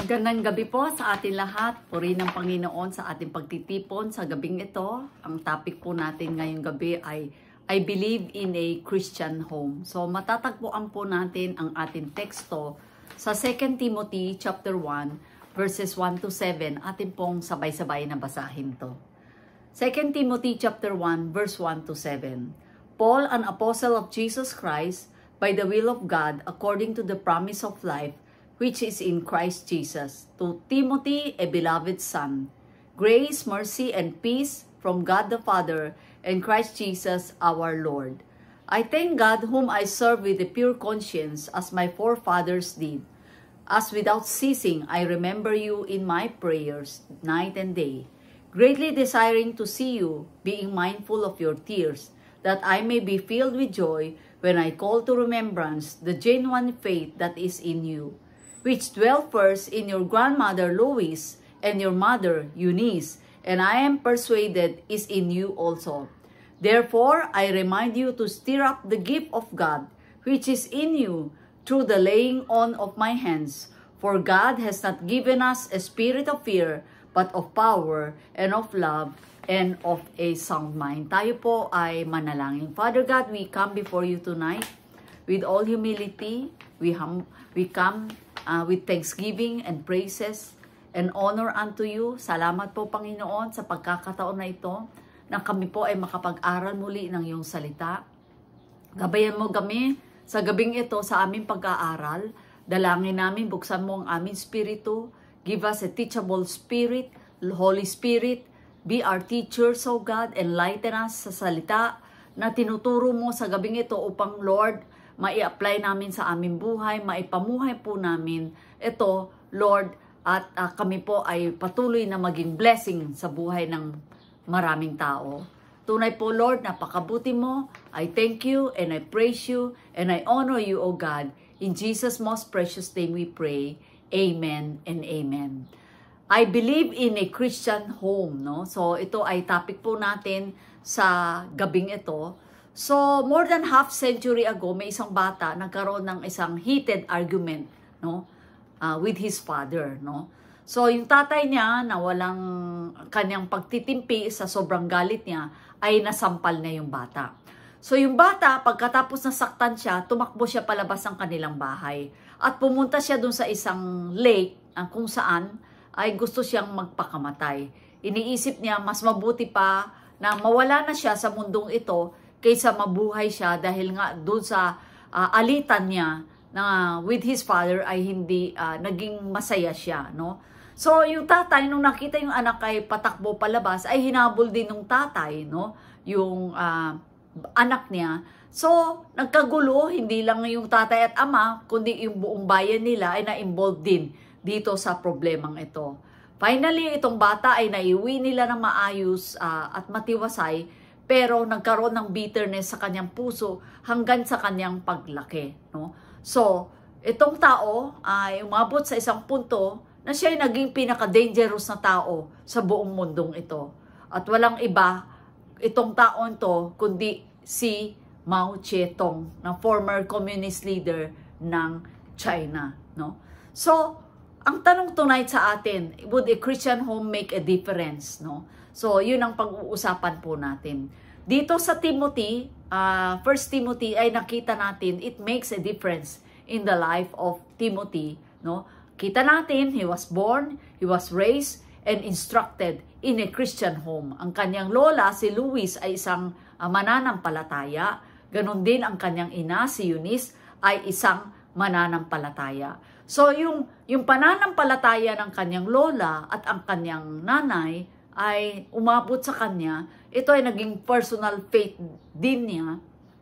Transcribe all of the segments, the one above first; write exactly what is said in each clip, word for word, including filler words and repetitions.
Magandang gabi po sa ating lahat. Puri ng Panginoon sa ating pagtitipon sa gabing ito. Ang topic po natin ngayong gabi ay I believe in a Christian home. So matatagpuan po natin ang ating teksto sa Second Timothy chapter one verses one to seven. Atin pong sabay-sabay na basahin to. Second Timothy chapter one verse one to seven. Paul, an apostle of Jesus Christ, by the will of God, according to the promise of life, which is in Christ Jesus, to Timothy, a beloved son, grace, mercy, and peace from God the Father and Christ Jesus our Lord. I thank God whom I serve with a pure conscience as my forefathers did. As without ceasing I remember you in my prayers night and day, greatly desiring to see you, being mindful of your tears, that I may be filled with joy when I call to remembrance the genuine faith that is in you, which dwelt first in your grandmother Lois and your mother Eunice, and I am persuaded is in you also. Therefore, I remind you to stir up the gift of God, which is in you, through the laying on of my hands. For God has not given us a spirit of fear, but of power, and of love, and of a sound mind. Tayo po ay manalangin. Father God, we come before you tonight with all humility. We, hum we come Uh, with thanksgiving and praises and honor unto you. Salamat po, Panginoon, sa pagkakataon na ito na kami po ay makapag-aral muli ng iyong salita. Gabayan mo kami sa gabing ito sa aming pag-aaral. Dalangin namin, buksan mo ang aming spiritu. Give us a teachable spirit, Holy Spirit. Be our teachers, O God. Enlighten us sa salita na tinuturo mo sa gabing ito upang, Lord, mai-apply namin sa aming buhay, maipamuhay po namin ito, Lord, at uh, kami po ay patuloy na maging blessing sa buhay ng maraming tao. Tunay po, Lord, napakabuti mo. I thank you and I praise you and I honor you, O God. In Jesus' most precious name we pray. Amen and amen. I believe in a Christian home, no? So ito ay topic po natin sa gabing ito. So, more than half century ago, may isang bata nagkaroon ng isang heated argument, no, uh, with his father, no. So, yung tatay niya na walang kanyang pagtitimpi sa sobrang galit niya ay nasampal na yung bata. So, yung bata, pagkatapos nasaktan siya, tumakbo siya palabas ng kanilang bahay at pumunta siya dun sa isang lake uh, kung saan ay gusto siyang magpakamatay. Iniisip niya, mas mabuti pa na mawala na siya sa mundong ito kaysa mabuhay siya dahil nga doon sa uh, alitan niya na with his father ay hindi uh, naging masaya siya, no? So yung tatay nung nakita yung anak ay patakbo palabas ay hinabol din ng tatay, no? Yung uh, anak niya. So nagkagulo, hindi lang yung tatay at ama kundi yung buong bayan nila ay na-involved din dito sa problemang ito. Finally, itong bata ay naiuwi nila ng maayos uh, at matiwasay, pero nagkaroon ng bitterness sa kanyang puso hanggang sa kanyang paglaki, no? So, itong tao ay umabot sa isang punto na siya ay naging pinaka-dangerous na tao sa buong mundong ito. At walang iba itong taon to kundi si Mao Zedong, na former communist leader ng China, no? So, ang tanong tonight sa atin, would a Christian home make a difference, no? So, yun ang pag-uusapan po natin. Dito sa Timothy, uh, First Timothy ay nakita natin, it makes a difference in the life of Timothy, no? Kita natin, he was born, he was raised, and instructed in a Christian home. Ang kanyang lola, si Lois, ay isang uh, mananampalataya. Ganon din ang kanyang ina, si Eunice, ay isang mananampalataya. So, yung, yung pananampalataya ng kanyang lola at ang kanyang nanay ay umabot sa kanya, ito ay naging personal faith din niya,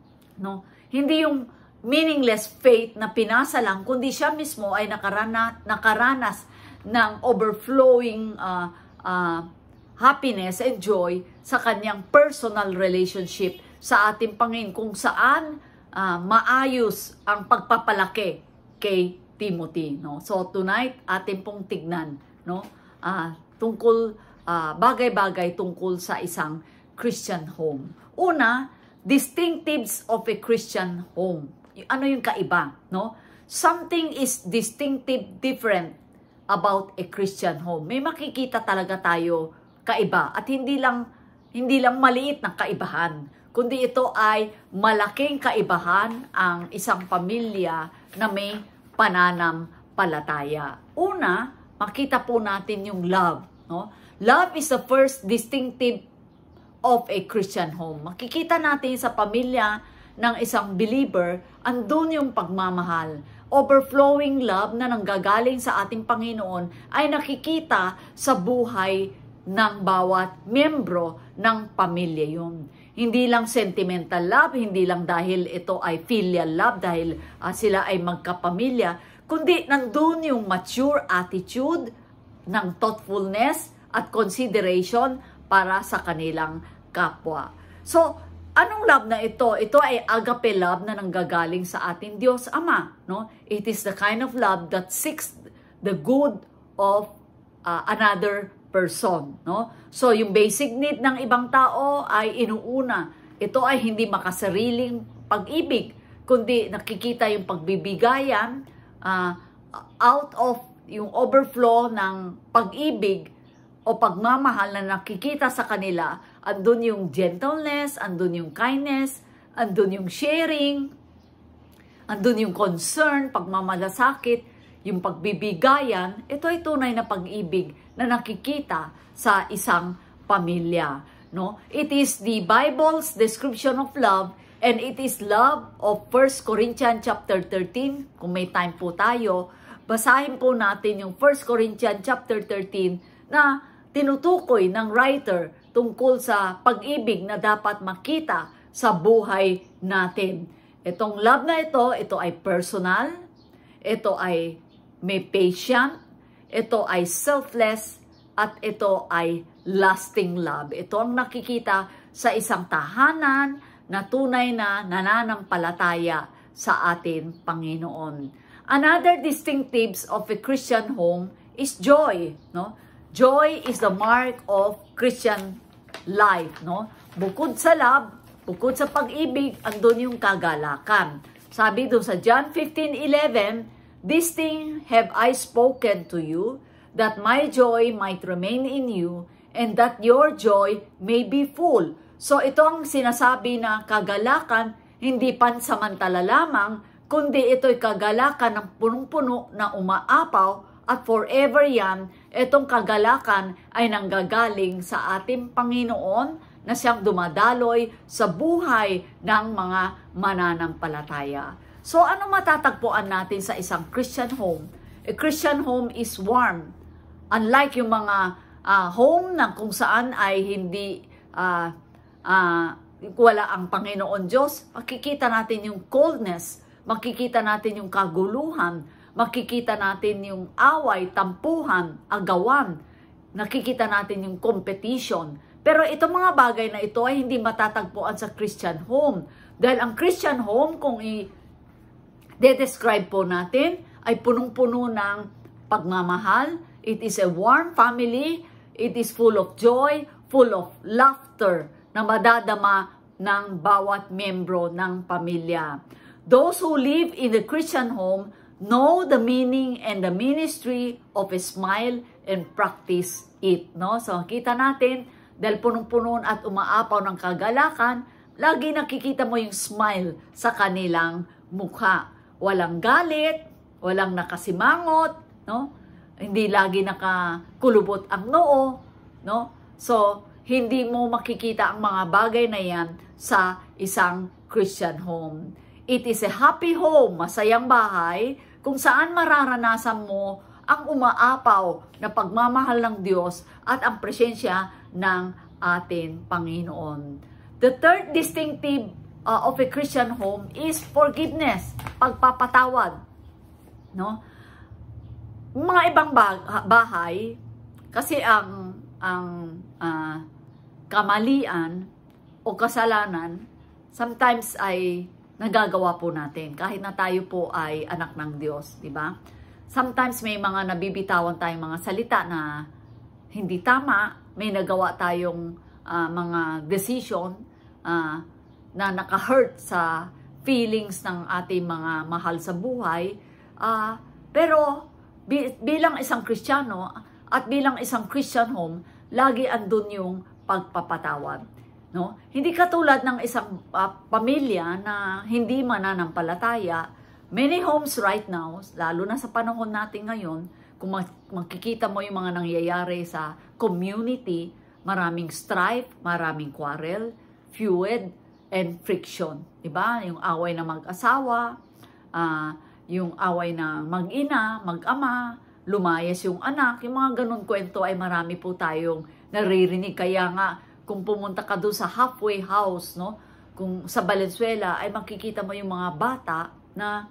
no? Hindi yung meaningless faith na pinasa lang, kundi siya mismo ay nakarana, nakaranas ng overflowing uh, uh, happiness and joy sa kanyang personal relationship sa ating Panginoon, kung saan uh, maayos ang pagpapalaki kay Timothy, no? So tonight atin pong tignan, no? Uh, tungkol Uh, bagay-bagay tungkol sa isang Christian home. Una, distinctives of a Christian home. Ano yung kaiba, no? Something is distinctive, different about a Christian home. May makikita talaga tayo kaiba at hindi lang hindi lang maliit na kaibahan, kundi ito ay malaking kaibahan ang isang pamilya na may pananampalataya. Una, makita po natin yung love, no? Love is the first distinctive of a Christian home. Makikita natin sa pamilya ng isang believer, andun yung pagmamahal. Overflowing love na nanggagaling sa ating Panginoon ay nakikita sa buhay ng bawat miyembro ng pamilya yun. Hindi lang sentimental love, hindi lang dahil ito ay filial love, dahil uh, sila ay magkapamilya, kundi nandun yung mature attitude ng thoughtfulness at consideration para sa kanilang kapwa. So, anong love na ito? Ito ay agape love na nanggagaling sa ating Diyos Ama, no? It is the kind of love that seeks the good of uh, another person, no? So, yung basic need ng ibang tao ay inuuna. Ito ay hindi makasariling pag-ibig, kundi nakikita yung pagbibigayan uh, out of yung overflow ng pag-ibig o pagmamahal na nakikita sa kanila. Andun yung gentleness, andun yung kindness, andun yung sharing, andun yung concern, pagmamalasakit, yung pagbibigayan. Ito ay tunay na pag-ibig na nakikita sa isang pamilya, no? It is the Bible's description of love, and it is love of First Corinthians chapter thirteen. Kung may time po tayo, basahin po natin yung First Corinthians chapter thirteen na tinutukoy ng writer tungkol sa pag-ibig na dapat makita sa buhay natin. Itong love na ito, ito ay personal, ito ay may patient, ito ay selfless, at ito ay lasting love. Ito ang nakikita sa isang tahanan na tunay na nananampalataya sa atin Panginoon. Another distinctives of a Christian home is joy, no? Joy is the mark of Christian life, no? Bukod sa love, bukod sa pag-ibig, andun yung kagalakan. Sabi doon sa John fifteen eleven, "This thing have I spoken to you, that my joy might remain in you, and that your joy may be full." So ito ang sinasabi na kagalakan, hindi pansamantala lamang, kundi ito'y kagalakan ng punong-puno na umaapaw, at forever yan. Itong kagalakan ay nanggagaling sa ating Panginoon na siyang dumadaloy sa buhay ng mga mananampalataya. So ano matatagpuan natin sa isang Christian home? A Christian home is warm. Unlike yung mga uh, home na kung saan ay hindi uh, uh, wala ang Panginoon Diyos, makikita natin yung coldness, makikita natin yung kaguluhan, makikita natin yung away, tampuhan, agawan, nakikita natin yung competition. Pero itong mga bagay na ito ay hindi matatagpuan sa Christian home. Dahil ang Christian home, kung i-describe po natin, ay punong-puno ng pagmamahal. It is a warm family. It is full of joy, full of laughter na madadama ng bawat membro ng pamilya. Those who live in the Christian home know the meaning and the ministry of a smile and practice it, no? So, kita natin, dahil punong-puno at umaapaw ng kagalakan, lagi nakikita mo yung smile sa kanilang mukha. Walang galit, walang nakasimangot, no? Hindi lagi nakakulubot ang noo, no? So, hindi mo makikita ang mga bagay na yan sa isang Christian home. It is a happy home, masayang bahay, kung saan mararanasan mo ang umaapaw na pagmamahal ng Diyos at ang presensya ng ating Panginoon. The third distinctive uh, of a Christian home is forgiveness, pagpapatawad. No? Mga ibang bahay, kasi ang, ang uh, kamalian o kasalanan, sometimes ay nagagawa po natin kahit na tayo po ay anak ng Diyos, di ba? Sometimes may mga nabibitawan tayong mga salita na hindi tama, may nagawa tayong uh, mga decision uh, na naka-hurt sa feelings ng ating mga mahal sa buhay. Uh, pero bi bilang isang Kristiyano at bilang isang Christian home, lagi andun yung pagpapatawad. No? Hindi katulad ng isang uh, pamilya na hindi mananampalataya. Many homes right now, lalo na sa panahon natin ngayon, kung makikita mo yung mga nangyayari sa community, maraming strife, maraming quarrel, feud, and friction. Diba? Yung away na mag-asawa, uh, yung away na mag-ina, mag-ama, lumayas yung anak, yung mga ganun kwento ay marami po tayong naririnig. Kaya nga, kung pumunta ka doon sa halfway house, no, kung sa Valenzuela, ay makikita mo yung mga bata na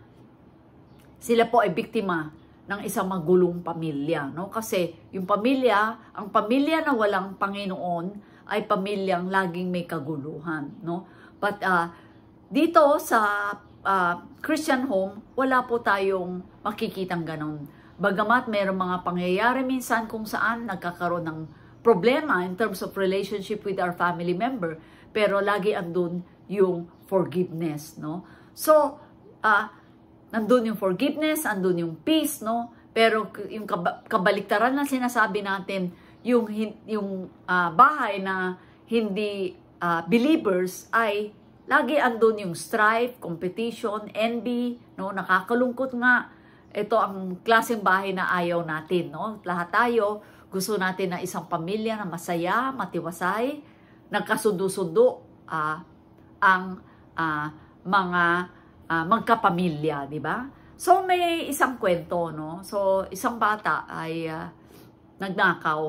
sila po ay biktima ng isang magulong pamilya. No? Kasi yung pamilya, ang pamilya na walang Panginoon ay pamilyang laging may kaguluhan. No? But uh, dito sa uh, Christian home, wala po tayong makikitang ganon. Bagamat mayroong mga pangyayari minsan kung saan nagkakaroon ng problema in terms of relationship with our family member, pero lagi andun yung forgiveness, no? So, uh, nandun yung forgiveness, andun yung peace, no? Pero yung kabaliktaran na sinasabi natin, yung, yung uh, bahay na hindi uh, believers ay lagi andun yung strife, competition, envy, no? Nakakalungkot nga. Ito ang klaseng bahay na ayaw natin, no? Lahat tayo gusto natin na isang pamilya na masaya, matiwasay, nagkasundo-sundo uh, ang uh, mga uh, magkapamilya, di ba? So may isang kwento, no? So isang bata ay uh, nagnakaw,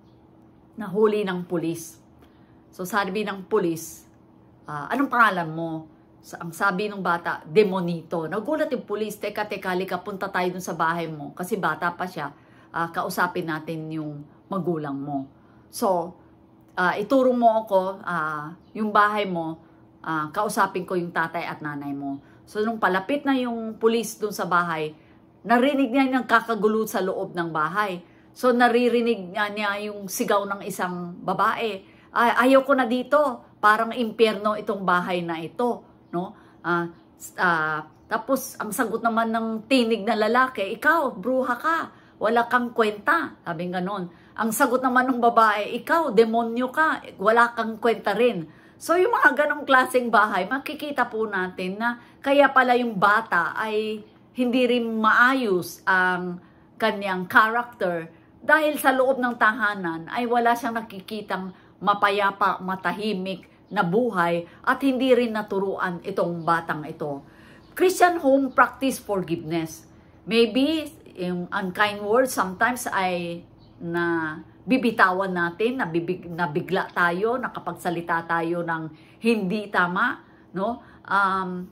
nahuli ng pulis. So sabi ng pulis, uh, anong pangalan mo? Ang sabi ng bata, Demonito. Nagulat yung pulis, teka, teka, halika, punta tayo dun sa bahay mo. Kasi bata pa siya, uh, kausapin natin yung magulang mo. So, uh, ituro mo ako, uh, yung bahay mo, uh, kausapin ko yung tatay at nanay mo. So, nung palapit na yung pulis dun sa bahay, narinig niya yung kakagulo sa loob ng bahay. So, naririnig niya, niya yung sigaw ng isang babae. Ay, ayaw ko na dito, parang impyerno itong bahay na ito. No? Uh, uh, tapos, ang sagot naman ng tinig na lalaki, ikaw, bruha ka, wala kang kwenta. Sabi ganon. Ang sagot naman ng babae, ikaw, demonyo ka, wala kang kwenta rin. So, yung mga ganong klaseng bahay, makikita po natin na kaya pala yung bata ay hindi rin maayos ang kanyang character dahil sa loob ng tahanan ay wala siyang nakikitang mapayapa, matahimik, na buhay at hindi rin naturuan itong batang ito. Christian home practice forgiveness. Maybe yung unkind words sometimes ay na bibitawan natin, nabibig, nabigla tayo, nakapagsalita tayo ng hindi tama, no? Um,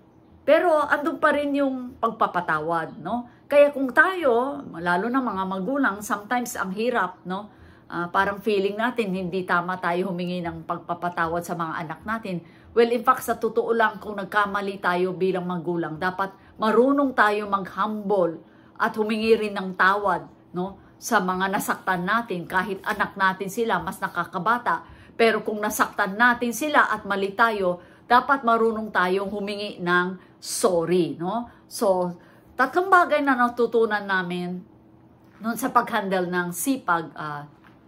pero andun pa rin yung pagpapatawad, no? Kaya kung tayo, lalo na mga magulang, sometimes ang hirap, no? Uh, parang feeling natin hindi tama tayo humingi ng pagpapatawad sa mga anak natin. Well, in fact, sa totoo lang, kung nagkamali tayo bilang magulang, dapat marunong tayo mag-humble at humingi rin ng tawad, no? Sa mga nasaktan natin, kahit anak natin sila, mas nakakabata. Pero kung nasaktan natin sila at mali tayo, dapat marunong tayong humingi ng sorry, no? So, tatlong bagay na natutunan namin noon sa pag-handle ng sipag, uh,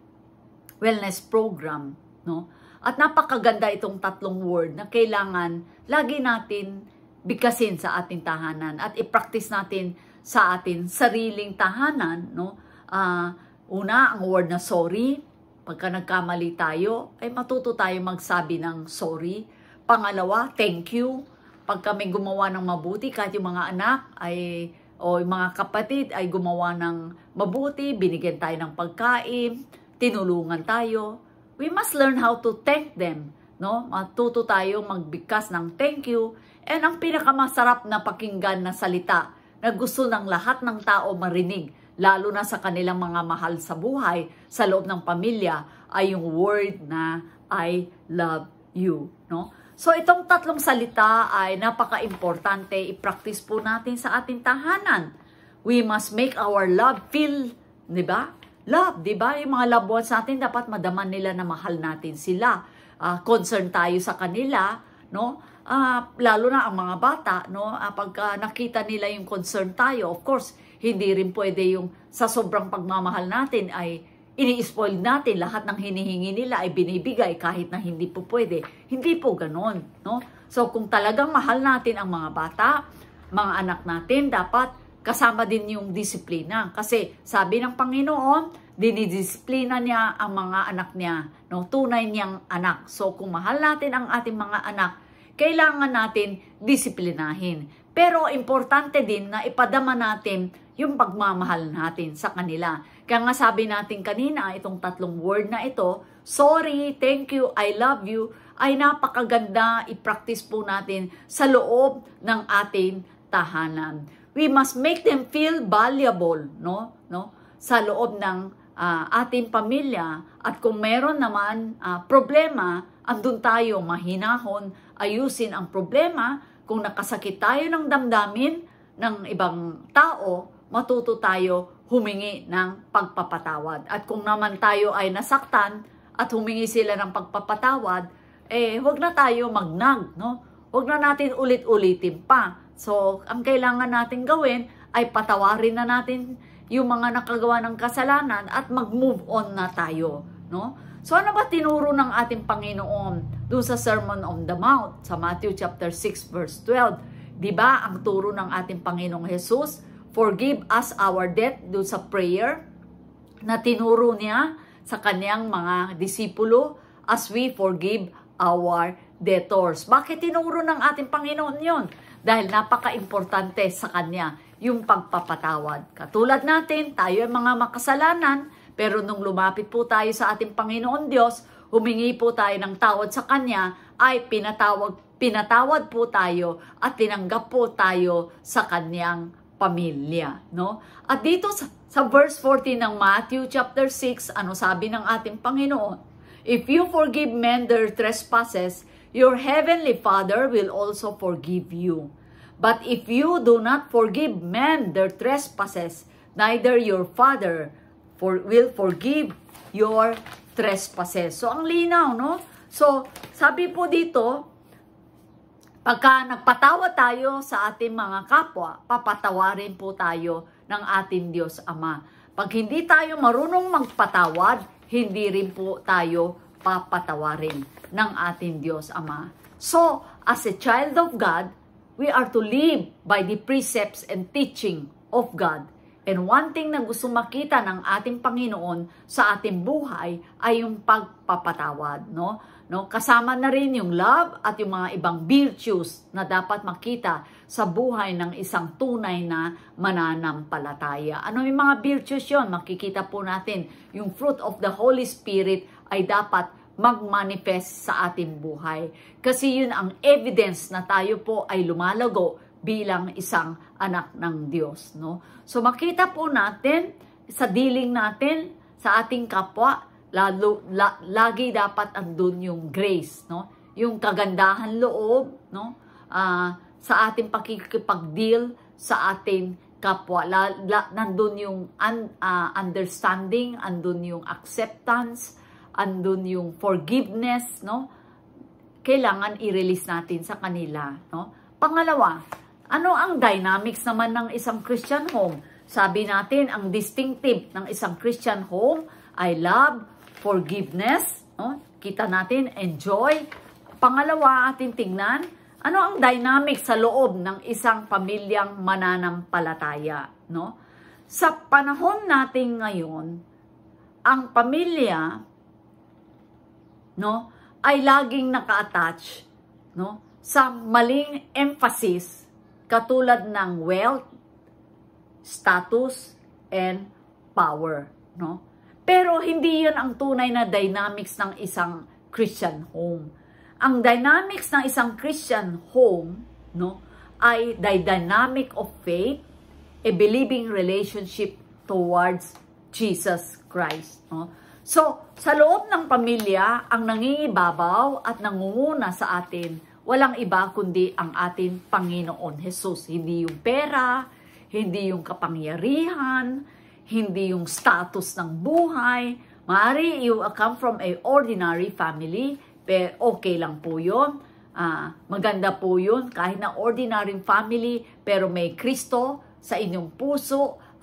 wellness program, no? At napakaganda itong tatlong word na kailangan lagi natin bigkasin sa ating tahanan at i-practice natin sa ating sariling tahanan, no? Uh, una, ang word na sorry. Pagka nagkamali tayo, ay matuto tayo magsabi ng sorry. Pangalawa, thank you. Pagka may gumawa ng mabuti, kahit yung mga anak ay o yung mga kapatid ay gumawa ng mabuti, binigyan tayo ng pagkain, tinulungan tayo, we must learn how to thank them, no? Matuto tayo magbigkas ng thank you. And ang pinakamasarap na pakinggan na salita na gusto ng lahat ng tao marinig, lalo na sa kanilang mga mahal sa buhay, sa loob ng pamilya, ay yung word na I love you, no? So itong tatlong salita ay napaka-importante, i-practice po natin sa ating tahanan. We must make our love feel, di ba? Love, di ba? Yung mga loved ones natin, dapat madaman nila na mahal natin sila. Uh, concern tayo sa kanila, no? Uh, lalo na ang mga bata, no? Uh, pagka nakita nila yung concern tayo, of course, Hindi rin pwede yung sa sobrang pagmamahal natin ay ini-spoil natin, lahat ng hinihingi nila ay binibigay kahit na hindi po pwede. Hindi po ganon, no? So kung talagang mahal natin ang mga bata, mga anak natin, dapat kasama din yung disiplina. Kasi sabi ng Panginoon, dinidisiplina niya ang mga anak niya, no? Tunay niyang anak. So kung mahal natin ang ating mga anak, kailangan natin disiplinahin. Pero importante din na ipadama natin yung pagmamahal natin sa kanila. Kaya nga sabi natin kanina, itong tatlong word na ito, sorry, thank you, I love you, ay napakaganda i-practice po natin sa loob ng ating tahanan. We must make them feel valuable, no? No? Sa loob ng uh, ating pamilya. At kung meron naman uh, problema, andun tayo mahinahon, ayusin ang problema. Kung nakasakit tayo ng damdamin ng ibang tao, matuto tayo humingi ng pagpapatawad. At kung naman tayo ay nasaktan at humingi sila ng pagpapatawad, eh huwag na tayo magnag, no? Huwag na natin ulit-ulitin pa. So, ang kailangan natin gawin ay patawarin na natin yung mga nakagawa ng kasalanan at mag-move on na tayo, no? So, ano ba tinuro ng ating Panginoon doon sa Sermon on the Mount sa Matthew chapter six verse twelve? Di ba ang turo ng ating Panginoong Jesus? Forgive us our debt doon sa prayer na tinuro niya sa kanyang mga disipulo as we forgive our debtors. Bakit tinuro ng ating Panginoon yon? Dahil napaka-importante sa kanya yung pagpapatawad. Katulad natin, tayo ay mga makasalanan, pero nung lumapit po tayo sa ating Panginoon Diyos, humingi po tayo ng tawad sa Kanya, ay pinatawag, pinatawad po tayo at tinanggap po tayo sa Kanyang pamilya, no? At dito sa, sa verse fourteen ng Matthew chapter six, ano sabi ng ating Panginoon? If you forgive men their trespasses, your heavenly Father will also forgive you. But if you do not forgive men their trespasses, neither your Father for, will forgive your trespasses. So, ang linaw, no? So, sabi po dito, pagka nagpatawad tayo sa ating mga kapwa, papatawarin po tayo ng ating Diyos Ama. Pag hindi tayo marunong magpatawad, hindi rin po tayo papatawarin ng ating Diyos Ama. So, as a child of God, we are to live by the precepts and teaching of God. And one thing na gusto makita ng ating Panginoon sa ating buhay ay yung pagpapatawad, no? No? Kasama na rin yung love at yung mga ibang virtues na dapat makita sa buhay ng isang tunay na mananampalataya. Ano yung mga virtues yun? Makikita po natin yung fruit of the Holy Spirit ay dapat mag-manifest sa ating buhay. Kasi yun ang evidence na tayo po ay lumalago bilang isang anak ng Diyos, no? So makita po natin sa dealing natin sa ating kapwa, lalo, la, lagi dapat andun yung grace, no? Yung kagandahan loob, no? Uh, sa ating pakikipag-deal sa ating kapwa. La, la, nandun yung un, uh, understanding, andun yung acceptance, andun yung forgiveness, no? Kailangan i-release natin sa kanila, no? Pangalawa, ano ang dynamics naman ng isang Christian home? Sabi natin, ang distinctive ng isang Christian home ay love, forgiveness, no? Kita natin, enjoy. Pangalawa, ating tingnan, ano ang dynamics sa loob ng isang pamilyang mananampalataya, no? Sa panahon natin ngayon, ang pamilya, no, ay laging naka-attach, no, sa maling emphasis katulad ng wealth, status, and power, no? Pero hindi 'yun ang tunay na dynamics ng isang Christian home. Ang dynamics ng isang Christian home, no, ay the dynamic of faith, a believing relationship towards Jesus Christ, no? So, sa loob ng pamilya, ang nangingibabaw at nangunguna sa atin, walang iba kundi ang ating Panginoon Jesus. Hindi yung pera, hindi yung kapangyarihan, hindi yung status ng buhay. Maaari you come from a ordinary family, pero okay lang po yun. Uh, maganda po yun, kahit na ordinary family, pero may Kristo sa inyong puso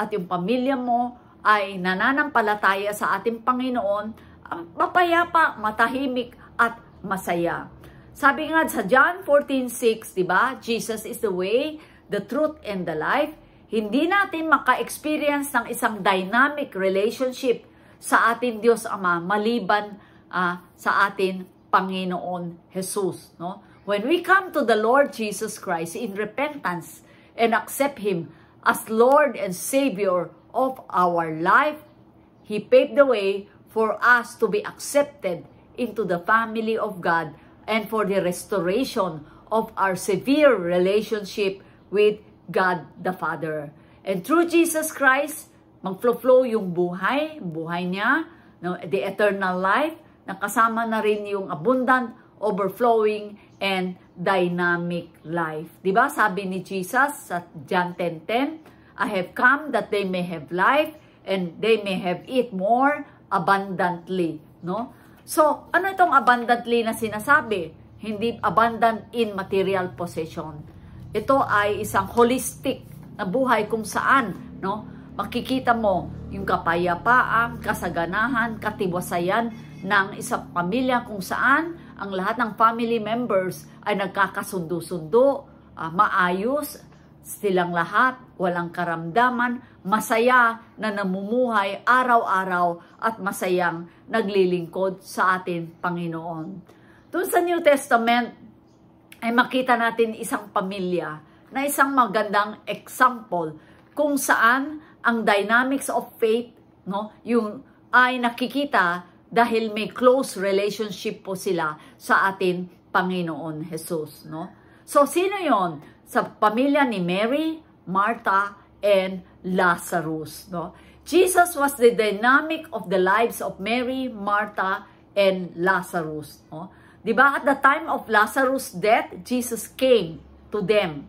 at yung pamilya mo ay nananampalataya sa ating Panginoon, mapayapa, matahimik, at masaya. Sabi nga sa John fourteen six, di ba? Jesus is the way, the truth, and the life. Hindi natin maka-experience ng isang dynamic relationship sa ating Diyos Ama maliban uh, sa ating Panginoon Jesus, no? When we come to the Lord Jesus Christ in repentance and accept Him as Lord and Savior of our life, He paved the way for us to be accepted into the family of God and for the restoration of our severe relationship with God the Father. And through Jesus Christ, mag-flow yung buhay, buhay niya, no, the eternal life, nakasama na rin yung abundant, overflowing, and dynamic life. Diba? Sabi ni Jesus sa John ten ten, I have come that they may have life and they may have it more abundantly. No? So, ano itong abundantly na sinasabi? Hindi abundant in material possession. Ito ay isang holistic na buhay kung saan, no, makikita mo yung kapayapaan, kasaganahan, katiwasayan ng isang pamilya kung saan ang lahat ng family members ay nagkakasundo-sundo, uh, maayos, silang lahat, walang karamdaman, masaya na namumuhay araw-araw at masayang naglilingkod sa ating Panginoon. Doon sa New Testament ay makita natin isang pamilya na isang magandang example kung saan ang dynamics of faith, no, yung ay nakikita dahil may close relationship po sila sa ating Panginoon Jesus, no? So, sino yon? Sa pamilya ni Mary, Martha, and Lazarus, no? Jesus was the dynamic of the lives of Mary, Martha, and Lazarus, no? Diba? At the time of Lazarus' death, Jesus came to them,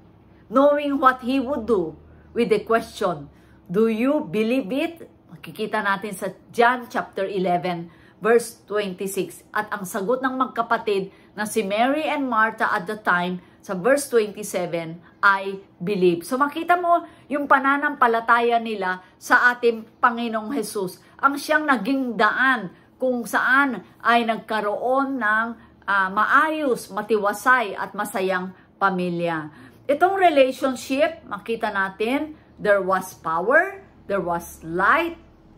knowing what He would do with the question, do you believe it? Makikita natin sa John chapter eleven, verse twenty-six. At ang sagot ng magkapatid na si Mary and Martha at the time, sa verse twenty-seven, I believe. So makita mo yung pananampalataya nila sa ating Panginoong Jesus. Ang siyang naging daan kung saan ay nagkaroon ng uh, maayos, matiwasay at masayang pamilya. Itong relationship, makita natin, there was power, there was light,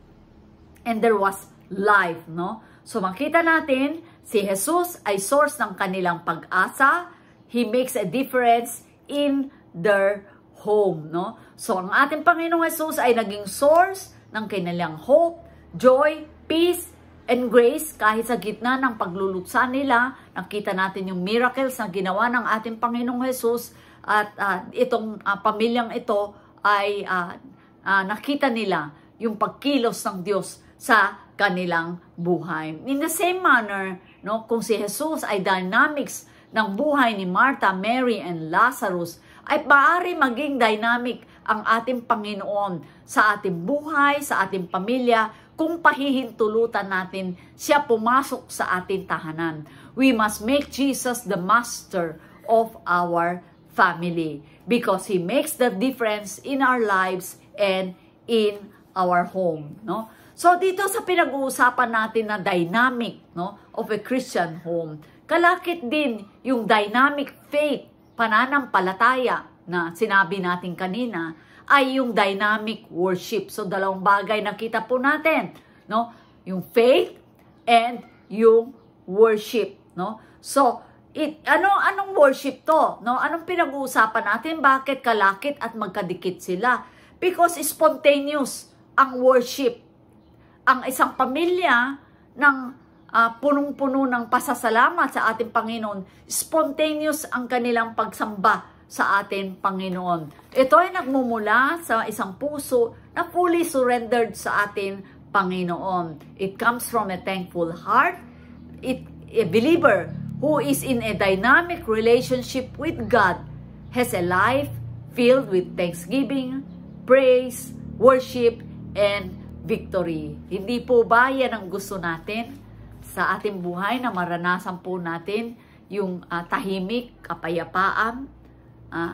and there was life, no? So makita natin, si Jesus ay source ng kanilang pag-asa. He makes a difference in their home, no? So ang ating Panginoong Jesus ay naging source ng kanilang hope, joy, peace, and grace kahit sa gitna ng pagluluksa nila. Nakita natin yung miracles na ginawa ng ating Panginoong Jesus at uh, itong uh, pamilyang ito ay uh, uh, nakita nila yung pagkilos ng Diyos sa kanilang buhay. In the same manner, no, kung si Jesus ay dynamics ng buhay ni Martha, Mary, and Lazarus, ay maaari maging dynamic ang ating Panginoon sa ating buhay, sa ating pamilya, kung pahihintulutan natin siya pumasok sa ating tahanan. We must make Jesus the master of our family because He makes the difference in our lives and in our home, no? So dito sa pinag-uusapan natin na dynamic, no, of a Christian home, kalakit din yung dynamic faith, pananampalataya na sinabi natin kanina, ay yung dynamic worship. So dalawang bagay nakita po natin, no? Yung faith and yung worship, no? So it ano anong worship to, no? Anong pinag-uusapan natin? Bakit kalakit at magkadikit sila? Because spontaneous ang worship. Ang isang pamilya ng uh, punong-puno ng pasasalamat sa ating Panginoon, spontaneous ang kanilang pagsamba sa ating Panginoon. Ito ay nagmumula sa isang puso na fully surrendered sa ating Panginoon. It comes from a thankful heart. It, a believer who is in a dynamic relationship with God has a life filled with thanksgiving, praise, worship, and victory. Hindi po ba yan ang gusto natin sa ating buhay na maranasan po natin yung uh, tahimik, kapayapaan, uh,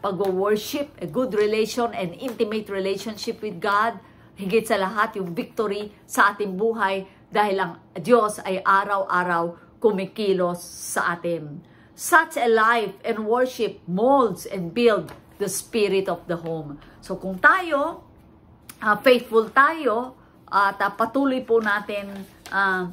pag-worship, a good relation and intimate relationship with God, higit sa lahat yung victory sa ating buhay dahil ang Diyos ay araw-araw kumikilos sa atin. Such a life and worship molds and build the spirit of the home. So kung tayo, uh, faithful tayo, at uh, patuloy po natin uh,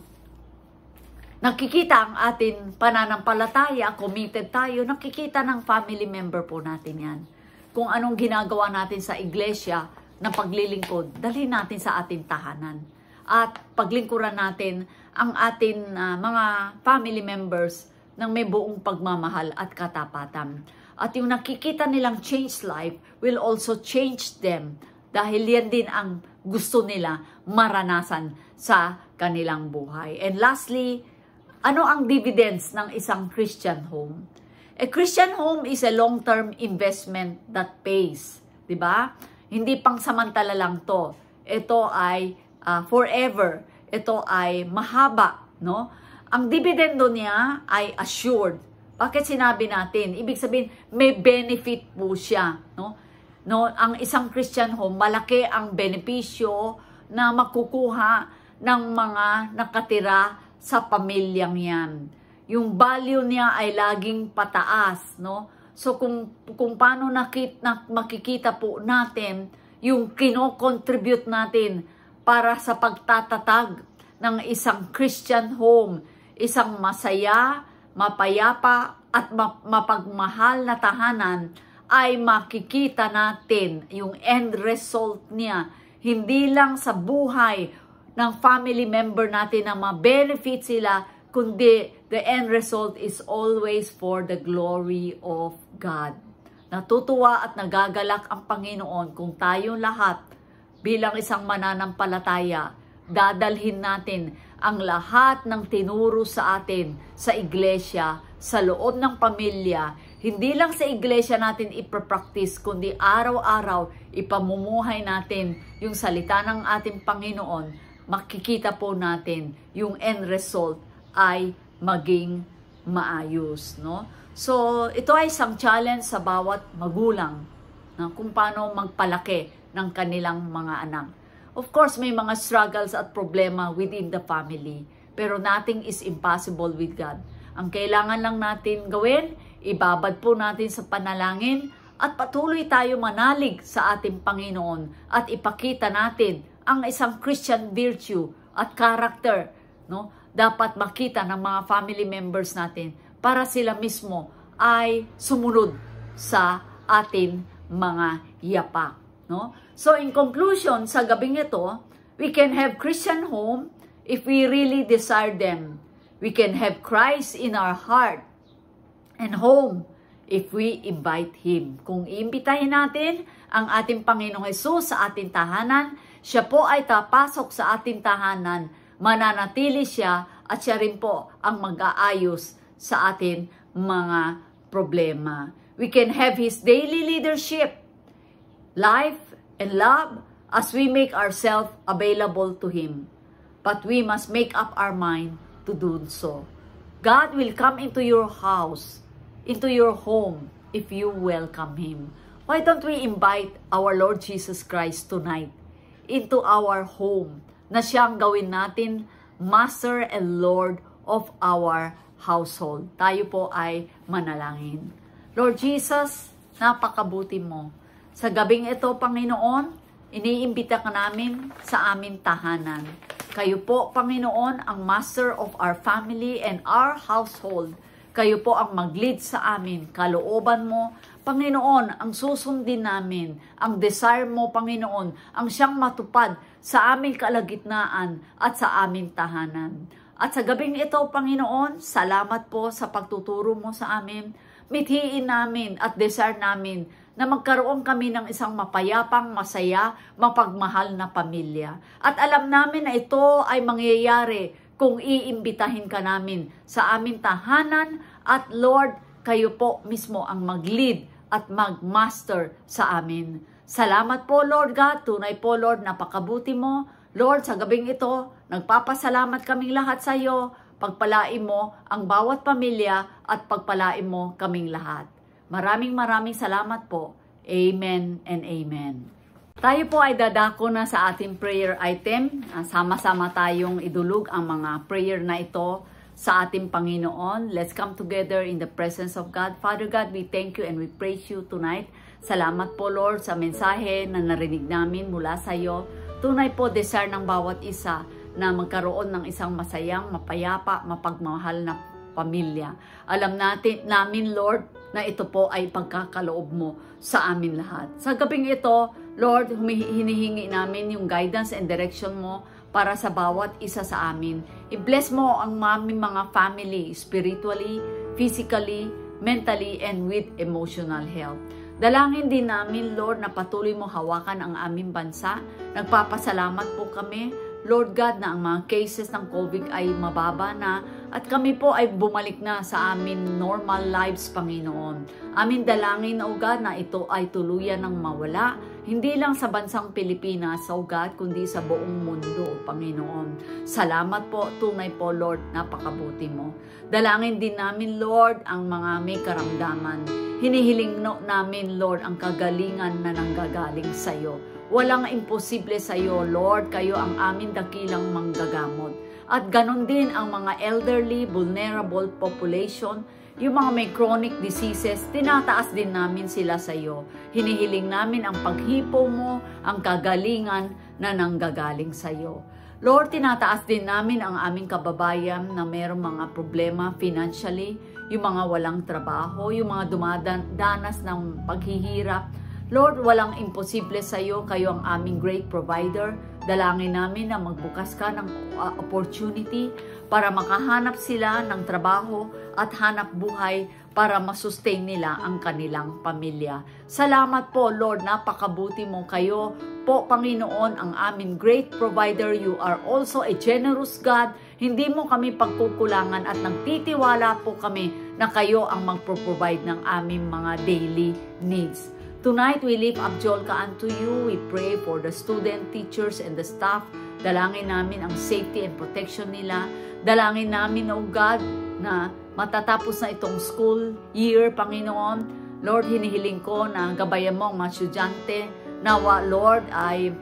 nakikita ang ating pananampalataya, committed tayo, nakikita ng family member po natin yan. Kung anong ginagawa natin sa iglesia na paglilingkod, dalhin natin sa ating tahanan. At paglingkuran natin ang ating uh, mga family members ng may buong pagmamahal at katapatan. At yung nakikita nilang change life will also change them dahil yan din ang gusto nila maranasan sa kanilang buhay. And lastly, ano ang dividends ng isang Christian home? A Christian home is a long-term investment that pays. Diba? Hindi pang samantala lang to. Ito ay uh, forever. Ito ay mahaba. No? Ang dividendo niya ay assured. Bakit sinabi natin? Ibig sabihin, may benefit po siya. No? No? Ang isang Christian home, malaki ang benepisyo na makukuha ng mga nakatira sa pamilyang yan. Yung value niya ay laging pataas, no? So kung kung paano nakit, na, makikita po natin yung kino-contribute natin para sa pagtatatag ng isang Christian home, isang masaya, mapayapa at mapagmahal na tahanan, ay makikita natin yung end result niya hindi lang sa buhay ng family member natin na ma-benefit sila, kundi the end result is always for the glory of God. Natutuwa at nagagalak ang Panginoon kung tayong lahat bilang isang mananampalataya, dadalhin natin ang lahat ng tinuro sa atin sa iglesia, sa loob ng pamilya, hindi lang sa iglesia natin ipapractice, kundi araw-araw ipamumuhay natin yung salita ng ating Panginoon. Makikita po natin yung end result ay maging maayos, no? So, ito ay isang challenge sa bawat magulang, no? Kung paano magpalaki ng kanilang mga anak. Of course, may mga struggles at problema within the family, pero nothing is impossible with God. Ang kailangan lang natin gawin, ibabad po natin sa panalangin at patuloy tayo manalig sa ating Panginoon at ipakita natin ang isang Christian virtue at character, no? Dapat makita ng mga family members natin para sila mismo ay sumunod sa ating mga yapak, no? So in conclusion, sa gabing ito, we can have Christian home if we really desire them. We can have Christ in our heart and home if we invite Him. Kung iimbitahin natin ang ating Panginoong Hesus sa ating tahanan, siya po ay tapasok sa ating tahanan, mananatili siya at siya rin po ang mag-aayos sa ating mga problema. We can have His daily leadership, life, and love as we make ourselves available to Him. But we must make up our mind to do so. God will come into your house, into your home, if you welcome Him. Why don't we invite our Lord Jesus Christ tonight into our home, na siyang gawin natin Master and Lord of our household. Tayo po ay manalangin. Lord Jesus, napakabuti mo. Sa gabing ito, Panginoon, iniimbita ka namin sa aming tahanan. Kayo po, Panginoon, ang Master of our family and our household. Kayo po ang mag-lead sa amin. Kalooban mo, Panginoon, ang susundin namin, ang desire mo, Panginoon, ang siyang matupad sa aming kalagitnaan at sa aming tahanan. At sa gabing ito, Panginoon, salamat po sa pagtuturo mo sa amin. Mithiin namin at desire namin na magkaroon kami ng isang mapayapang, masaya, mapagmahal na pamilya. At alam namin na ito ay mangyayari kung iimbitahin ka namin sa aming tahanan at Lord, kayo po mismo ang mag-lead at mag-master sa amin. Salamat po, Lord God. Tunay po, Lord, napakabuti mo. Lord, sa gabing ito, nagpapasalamat kaming lahat sa iyo. Pagpalain mo ang bawat pamilya at pagpalain mo kaming lahat. Maraming maraming salamat po. Amen and amen. Tayo po ay dadako na sa ating prayer item. Sama-sama tayong idulog ang mga prayer na ito sa ating Panginoon. Let's come together in the presence of God. Father God, we thank you and we praise you tonight. Salamat po Lord sa mensahe na narinig namin mula sa iyo. Tunay po desire ng bawat isa na magkaroon ng isang masayang, mapayapa, mapagmahal na pamilya. Alam natin namin Lord na ito po ay pagkakaloob mo sa amin lahat. Sa gabing ito, Lord, hinihingi namin yung guidance and direction mo para sa bawat isa sa amin. I-bless mo ang aming mga family, spiritually, physically, mentally, and with emotional health. Dalangin din namin, Lord, na patuloy mo hawakan ang aming bansa. Nagpapasalamat po kami, Lord God, na ang mga cases ng COVID ay mababa na at kami po ay bumalik na sa amin normal lives, Panginoon. Amin dalangin, O God, na ito ay tuluyan ng mawala, hindi lang sa bansang Pilipinas, O God, kundi sa buong mundo, Panginoon. Salamat po, tunay po, Lord, napakabuti mo. Dalangin din namin, Lord, ang mga may karamdaman. Hinihiling no, namin, Lord, ang kagalingan na nanggagaling sa iyo. Walang imposible sa iyo, Lord. Kayo ang amin dakilang manggagamot. At ganon din ang mga elderly, vulnerable population, yung mga may chronic diseases, tinataas din namin sila sa iyo. Hinihiling namin ang paghipo mo, ang kagalingan na nanggagaling sa iyo. Lord, tinataas din namin ang aming kababayan na mayroong mga problema financially, yung mga walang trabaho, yung mga dumadanas ng paghihirap. Lord, walang imposible sa iyo. Kayo ang aming great provider. Dalangin namin na magbukas ka ng uh, opportunity para makahanap sila ng trabaho at hanap buhay para masustain nila ang kanilang pamilya. Salamat po, Lord. Napakabuti mo. Kayo po, Panginoon, ang aming great provider. You are also a generous God. Hindi mo kami pagkukulangan at nagtitiwala po kami na kayo ang magpro-provide ng aming mga daily needs. Tonight, we lift up Jolka unto you. We pray for the student, teachers, and the staff. Dalangin namin ang safety and protection nila. Dalangin namin, O God, na matatapos na itong school year, Panginoon. Lord, hinihiling ko na gabayan mo ang mga estudyante. Nawa, Lord, ay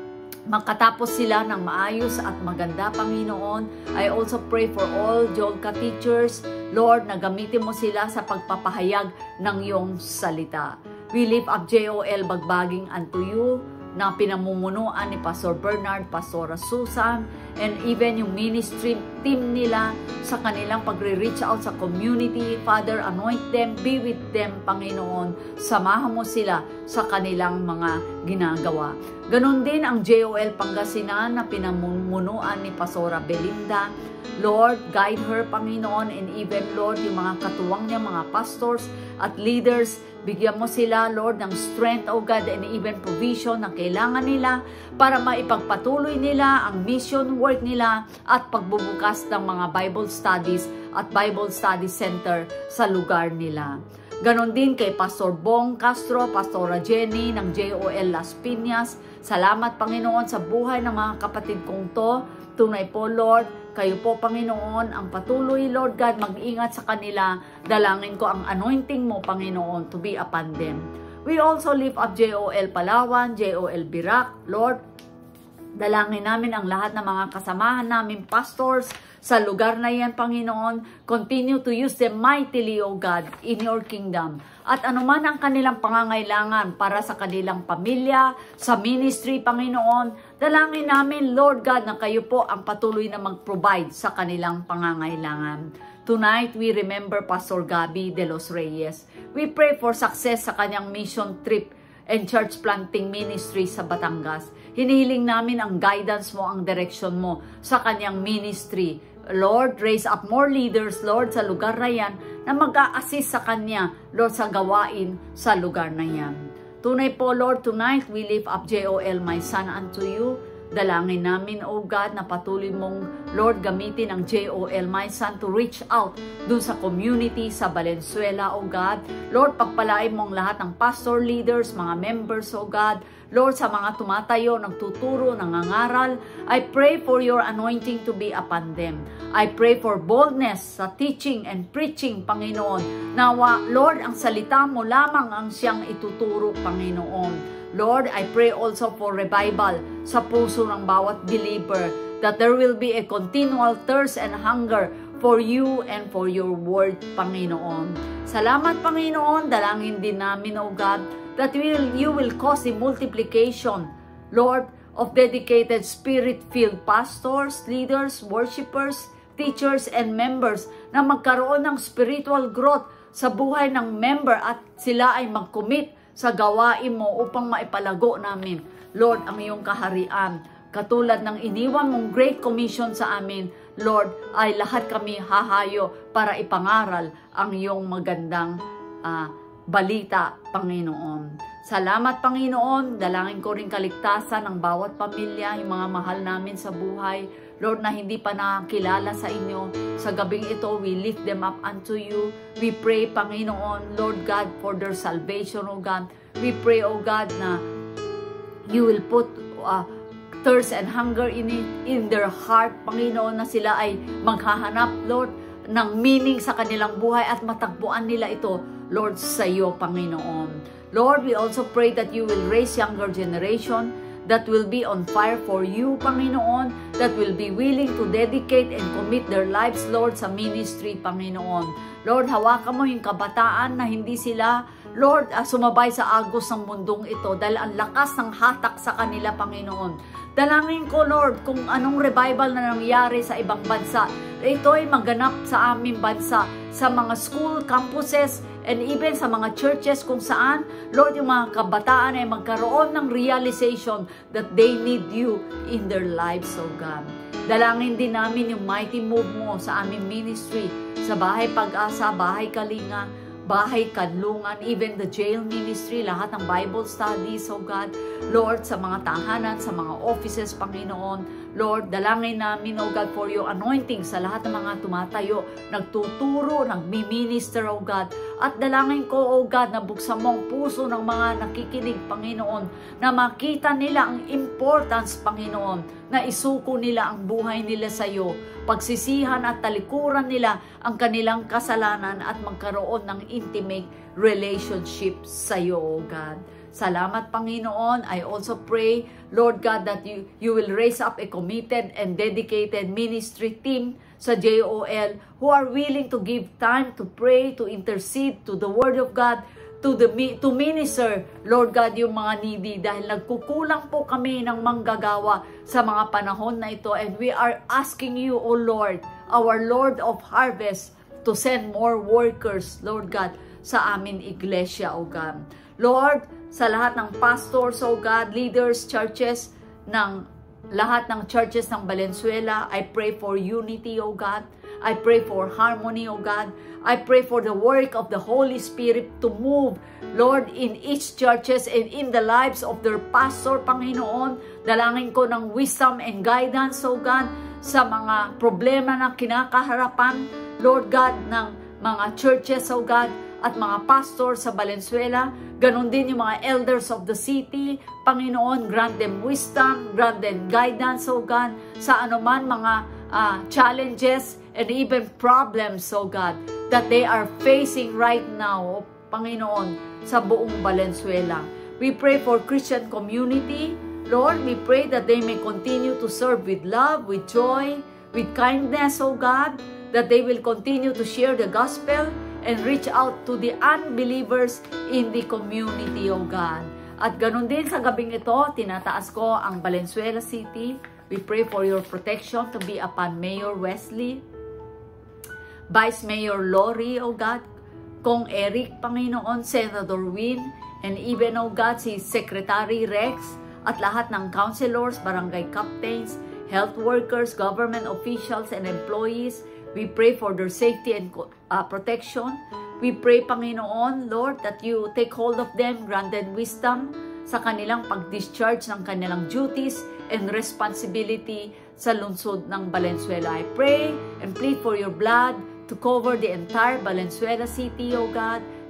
makatapos sila ng maayos at maganda, Panginoon. I also pray for all Jolka teachers. Lord, na gamitin mo sila sa pagpapahayag ng iyong salita. We lift up J O L Bagbaging unto you na pinamumunuan ni Pastor Bernard, Pastora Susan, and even yung ministry team nila sa kanilang pagre-reach out sa community. Father, anoint them, be with them, Panginoon. Samahan mo sila sa kanilang mga ginagawa. Ganon din ang J O L Pangasinan na pinamumunuan ni Pastora Belinda. Lord, guide her, Panginoon, and even, Lord, yung mga katuwang niya, mga pastors at leaders, bigyan mo sila, Lord, ng strength, O God, and even provision na kailangan nila para maipagpatuloy nila ang mission work nila at pagbubukas ng mga Bible studies at Bible study center sa lugar nila. Ganon din kay Pastor Bong Castro, Pastora Jenny ng J O L Las Piñas. Salamat, Panginoon, sa buhay ng mga kapatid kong to. Tunay po, Lord, kayo po, Panginoon, ang patuloy, Lord God, mag-ingat sa kanila. Dalangin ko ang anointing mo, Panginoon, to be upon them. We also lift up J O L Palawan, J O L Birac, Lord. Dalangin namin ang lahat ng mga kasamahan namin, pastors, sa lugar na yan, Panginoon. Continue to use them mightily, O God, in your kingdom. At anuman ang kanilang pangangailangan para sa kanilang pamilya, sa ministry, Panginoon, dalangin namin, Lord God, na kayo po ang patuloy na mag-provide sa kanilang pangangailangan. Tonight, we remember Pastor Gabby de los Reyes. We pray for success sa kanyang mission trip and church planting ministry sa Batangas. Hinihiling namin ang guidance mo, ang direction mo sa kanyang ministry. Lord, raise up more leaders, Lord, sa lugar na yan na mag-a-assist sa kanya, Lord, sa gawain sa lugar na yan. Tunay po, Lord, tonight we lift up J O L, my son, unto you. Dalangin namin, O God, na patuloy mong, Lord, gamitin ang J O L, my son, to reach out dun sa community sa Valenzuela, O God. Lord, pagpalain mong lahat ng pastor leaders, mga members, O God. Lord, sa mga tumatayo, nagtuturo, nangangaral, I pray for your anointing to be upon them. I pray for boldness sa teaching and preaching, Panginoon. Nawa, Lord, ang salita mo lamang ang siyang ituturo, Panginoon. Lord, I pray also for revival sa puso ng bawat believer, that there will be a continual thirst and hunger for you and for your word, Panginoon. Salamat, Panginoon. Dalangin din namin, O God, that will, you will cause the multiplication, Lord, of dedicated spirit-filled pastors, leaders, worshipers, teachers, and members na magkaroon ng spiritual growth sa buhay ng member at sila ay mag-commit sa gawain mo upang maipalago namin, Lord, ang iyong kaharian. Katulad ng iniwan mong Great Commission sa amin, Lord, ay lahat kami hahayo para ipangaral ang iyong magandang uh, balita, Panginoon. Salamat, Panginoon. Dalangin ko rin kaligtasan ng bawat pamilya, yung mga mahal namin sa buhay, Lord, na hindi pa nakakilala sa inyo. Sa gabing ito, we lift them up unto you. We pray, Panginoon, Lord God, for their salvation, O God. We pray, O God, na you will put uh, thirst and hunger in it, in their heart, Panginoon, na sila ay maghahanap, Lord, ng meaning sa kanilang buhay at matagpuan nila ito, Lord, sa iyo, Panginoon. Lord, we also pray that you will raise younger generation that will be on fire for you, Panginoon, that will be willing to dedicate and commit their lives, Lord, sa ministry, Panginoon. Lord, hawakan mo yung kabataan na hindi sila, Lord, uh, sumabay sa agos ng mundong ito dahil ang lakas ng hatak sa kanila, Panginoon. Dalangin ko, Lord, kung anong revival na nangyari sa ibang bansa, ito ay maganap sa aming bansa, sa mga school, campuses, and even sa mga churches kung saan, Lord, yung mga kabataan ay magkaroon ng realization that they need you in their lives, oh God. Dalangin din namin yung mighty move mo sa aming ministry, sa Bahay Pag-asa, Bahay Kalinga, Bahay Kanlungan, even the jail ministry, lahat ng Bible studies, oh God. Lord, sa mga tahanan, sa mga offices, Panginoon. Lord, dalangin namin, oh God, for your anointing sa lahat ng mga tumatayo, nagtuturo, nagmi-minister, oh God. At dalangin ko, oh God, na buksan mo ang puso ng mga nakikinig, Panginoon, na makita nila ang importance, Panginoon, na isuko nila ang buhay nila sa iyo, pagsisihan at talikuran nila ang kanilang kasalanan at magkaroon ng intimate relationship sa iyo, oh God. Salamat, Panginoon. I also pray, Lord God, that you, you will raise up a committed and dedicated ministry team sa J O L who are willing to give time to pray, to intercede to the Word of God, to the to minister, Lord God, yung mga needy, dahil nagkukulang po kami ng manggagawa sa mga panahon na ito, and we are asking you, O Lord, our Lord of harvest, to send more workers, Lord God, sa amin iglesia, O God. Lord, sa lahat ng pastors, O God, leaders, churches, ng lahat ng churches ng Valenzuela, I pray for unity, O God. I pray for harmony, O God. I pray for the work of the Holy Spirit to move, Lord, in each churches and in the lives of their pastor, Panginoon. Dalangin ko ng wisdom and guidance, O God, sa mga problema na kinakaharapan, Lord God, ng mga churches, O God, at mga pastor sa Valenzuela. Ganon din yung mga elders of the city. Panginoon, grant them wisdom, grant them guidance, O God, sa anuman mga uh, challenges and even problems, O God, that they are facing right now, Panginoon, sa buong Valenzuela. We pray for Christian community. Lord, we pray that they may continue to serve with love, with joy, with kindness, O God, that they will continue to share the gospel and reach out to the unbelievers in the community, O God. At ganun din sa gabing ito, tinataas ko ang Valenzuela City. We pray for your protection to be upon Mayor Wesley, Vice Mayor Lori, O God, Kong Eric, Panginoon, Senator Win, and even, O God, si Secretary Rex, at lahat ng councilors, barangay captains, health workers, government officials, and employees. We pray for their safety and uh, protection. We pray, Panginoon, Lord, that you take hold of them, grant them wisdom sa kanilang pag-discharge ng kanilang duties and responsibility sa lungsod ng Valenzuela. I pray and plead for your blood to cover the entire Valenzuela City, O God.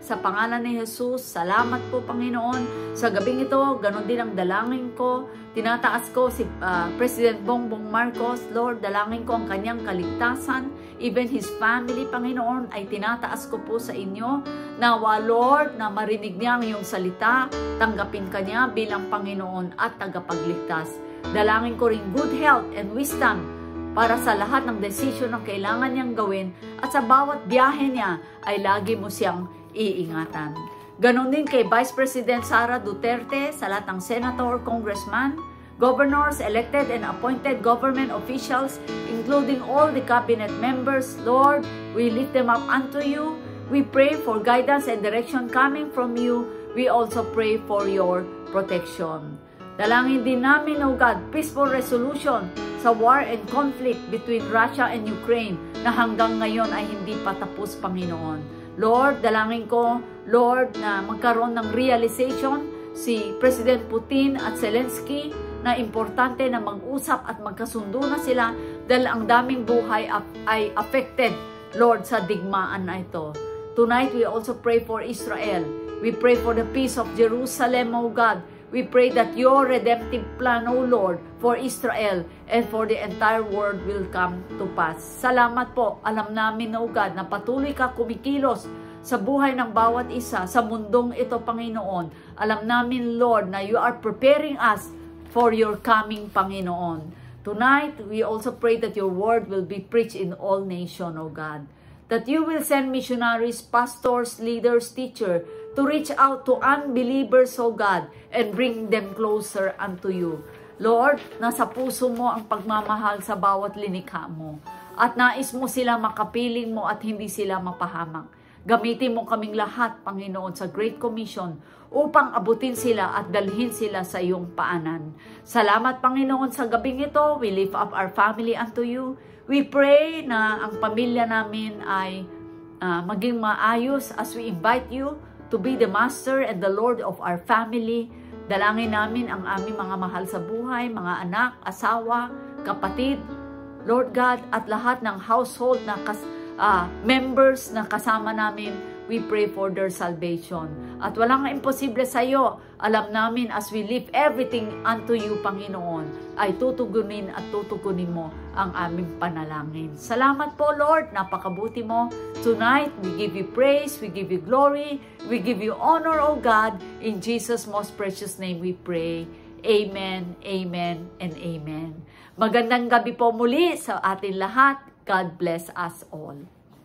sa pangalan ni Jesus. Salamat po, Panginoon. Sa gabing ito, ganon din ang dalangin ko. Tinataas ko si uh, President Bongbong Marcos. Lord, dalangin ko ang kanyang kaligtasan. Even his family, Panginoon, ay tinataas ko po sa inyo. Nawa, Lord, na marinig niya ang iyong salita. Tanggapin ka niya bilang Panginoon at tagapagligtas. Dalangin ko rin good health and wisdom para sa lahat ng desisyon na kailangan niyang gawin at sa bawat biyahe niya ay lagi mo siyang iingatan. Ganon din kay Vice President Sara Duterte, sa lahat ng Senator, Congressman, governors, elected and appointed government officials, including all the cabinet members. Lord, we lift them up unto you. We pray for guidance and direction coming from you. We also pray for your protection. Dalangin din namin, O God, peaceful resolution sa war and conflict between Russia and Ukraine na hanggang ngayon ay hindi pa tapos, Panginoon. Lord, dalangin ko, Lord, na magkaroon ng realization si President Putin at Zelensky na importante na mag-usap at magkasundo na sila dahil ang daming buhay ay affected, Lord, sa digmaan na ito. Tonight, we also pray for Israel. We pray for the peace of Jerusalem, O God. We pray that your redemptive plan, O Lord, for Israel and for the entire world will come to pass. Salamat po. Alam namin, O God, na patuloy ka kumikilos sa buhay ng bawat isa sa mundong ito, Panginoon. Alam namin, Lord, na you are preparing us for your coming, Panginoon. Tonight, we also pray that your word will be preached in all nations, O God. That you will send missionaries, pastors, leaders, teachers, to reach out to unbelievers, O God, and bring them closer unto you. Lord, nasa puso mo ang pagmamahal sa bawat linikha mo. At nais mo sila makapiling mo at hindi sila mapahamak. Gamitin mo kaming lahat, Panginoon, sa Great Commission upang abutin sila at dalhin sila sa iyong paanan. Salamat, Panginoon, sa gabing ito. We lift up our family unto you. We pray na ang pamilya namin ay uh, maging maayos as we invite you to be the master and the Lord of our family. Dalangin namin ang aming mga mahal sa buhay, mga anak, asawa, kapatid, Lord God, at lahat ng household na kas, uh, members na kasama namin. We pray for their salvation. At walang imposible sa iyo. Alam namin as we lift everything unto you, Panginoon, ay tutugunin at tutugunin mo ang aming panalangin. Salamat po, Lord. Napakabuti mo. Tonight, we give you praise, we give you glory, we give you honor, O God. In Jesus' most precious name we pray. Amen, amen, and amen. Magandang gabi po muli sa atin lahat. God bless us all.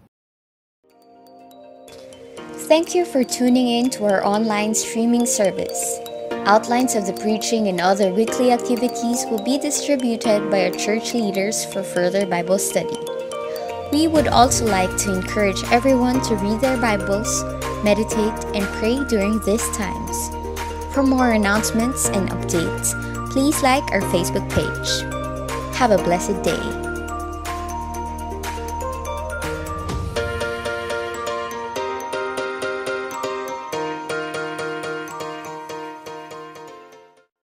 Thank you for tuning in to our online streaming service. Outlines of the preaching and other weekly activities will be distributed by our church leaders for further Bible study. We would also like to encourage everyone to read their Bibles, meditate, and pray during these times. For more announcements and updates, please like our Facebook page. Have a blessed day.